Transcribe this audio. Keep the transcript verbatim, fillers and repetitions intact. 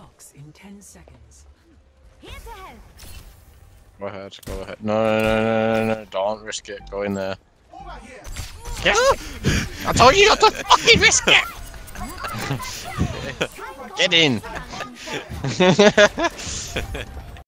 docks in ten seconds. Here to help. Go ahead, go ahead. No, no, no, no, no, no, don't risk it. Go in there. Yes! I told you not to fucking risk it! Get in!